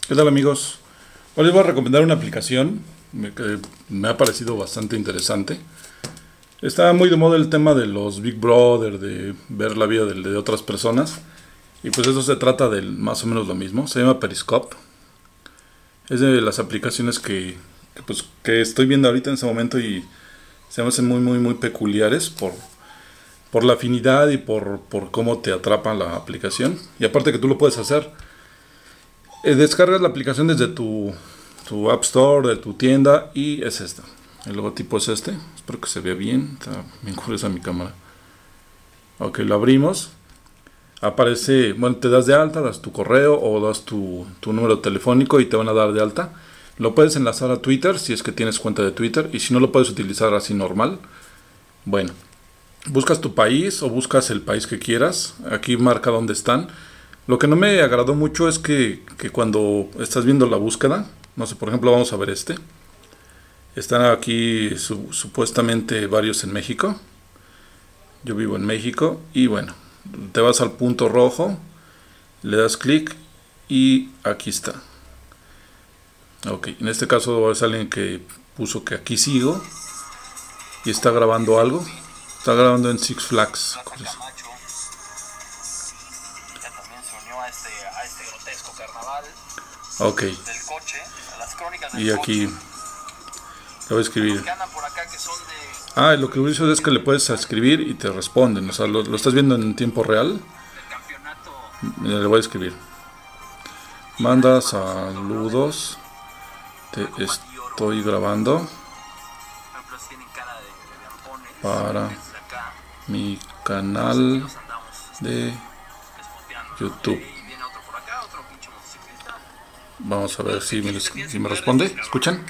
¿Qué tal, amigos? Hoy les voy a recomendar una aplicación que me ha parecido bastante interesante. Está muy de moda el tema de los Big Brother, de ver la vida de otras personas. Y pues eso se trata de más o menos lo mismo. Se llama Periscope. Es de las aplicaciones que estoy viendo ahorita en ese momento y se me hacen muy peculiares por la afinidad y por cómo te atrapa la aplicación. Y aparte que tú lo puedes hacer. Descargas la aplicación desde tu App Store, de tu tienda, y es esta. El logotipo es este. Espero que se vea bien. Está bien curiosa mi cámara. Ok, lo abrimos. Aparece, bueno, te das de alta, das tu correo o das tu número telefónico y te van a dar de alta. Lo puedes enlazar a Twitter si es que tienes cuenta de Twitter, y si no, lo puedes utilizar así normal. Bueno, buscas tu país o buscas el país que quieras. Aquí marca dónde están. Lo que no me agradó mucho es que cuando estás viendo la búsqueda, no sé, por ejemplo, vamos a ver este. Están aquí supuestamente varios en México. Yo vivo en México y bueno, te vas al punto rojo, le das clic y aquí está. Ok, en este caso es alguien que puso que aquí sigo y está grabando algo. Está grabando en Six Flags. Ok, y aquí le voy a escribir. Lo que hizo es que le puedes escribir y te responden. O sea, lo estás viendo en tiempo real. Le voy a escribir. Manda saludos. Te estoy grabando para mi canal de YouTube. Vamos a ver si me responde. ¿Escuchan?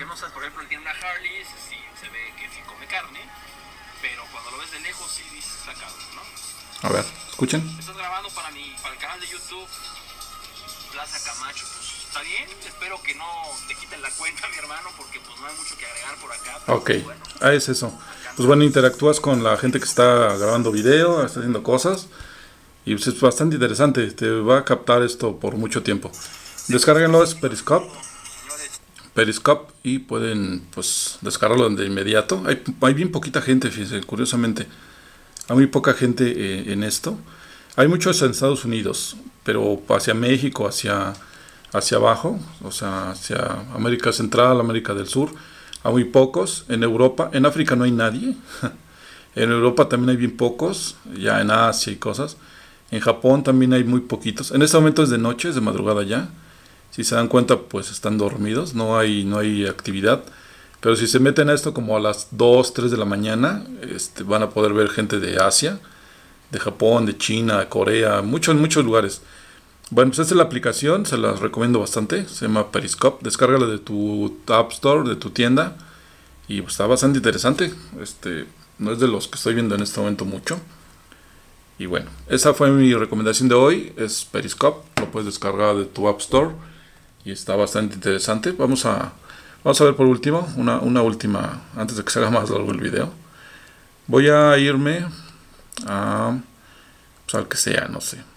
A ver, ¿escuchan? Estás grabando para el canal de YouTube Plaza Camacho. Pues está bien, espero que no te quiten la cuenta, mi hermano, porque pues no hay mucho que agregar por acá. Ok, es eso. Pues bueno, interactúas con la gente que está grabando video, está haciendo cosas. Y pues es bastante interesante. Te va a captar esto por mucho tiempo. Descárguenlo, es Periscope, y pueden pues descargarlo de inmediato. Hay bien poquita gente, fíjense, curiosamente. Hay muy poca gente en esto. Hay muchos en Estados Unidos, pero hacia México, hacia abajo, o sea, hacia América Central, América del Sur, hay muy pocos. En Europa, en África no hay nadie. En Europa también hay bien pocos, ya en Asia y cosas. En Japón también hay muy poquitos. En este momento es de noche, es de madrugada ya. Si se dan cuenta, pues están dormidos, no hay actividad. Pero si se meten a esto como a las 2, 3 de la mañana, van a poder ver gente de Asia, de Japón, de China, de Corea, en muchos lugares. Bueno, pues esta es la aplicación, se las recomiendo bastante, se llama Periscope. Descárgala de tu App Store, de tu tienda, y pues está bastante interesante. No es de los que estoy viendo en este momento mucho. Y bueno, esa fue mi recomendación de hoy, es Periscope, lo puedes descargar de tu App Store y está bastante interesante. Vamos a ver por último, una última, antes de que se haga más largo el video. Voy a irme a, pues al que sea, no sé.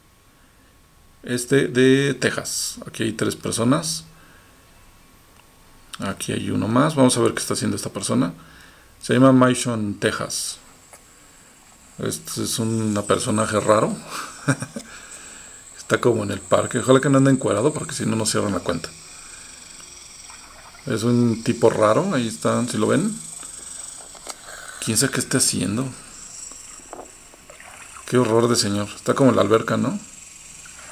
De Texas. Aquí hay 3 personas. Aquí hay uno más. Vamos a ver qué está haciendo esta persona. Se llama Mason, Texas. Este es un personaje raro. Está como en el parque. Ojalá que no ande encuerado, porque si no, no cierran la cuenta. Es un tipo raro. Ahí están, si lo ven. ¿Quién sabe qué está haciendo? Qué horror de señor. Está como en la alberca, ¿no?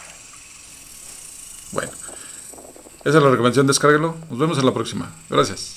Bueno. Esa es la recomendación. Descárguelo. Nos vemos en la próxima. Gracias.